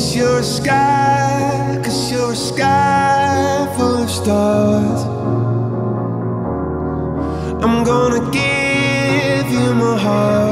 you're a sky, 'cause you're a sky full of stars. I'm gonna give you my heart.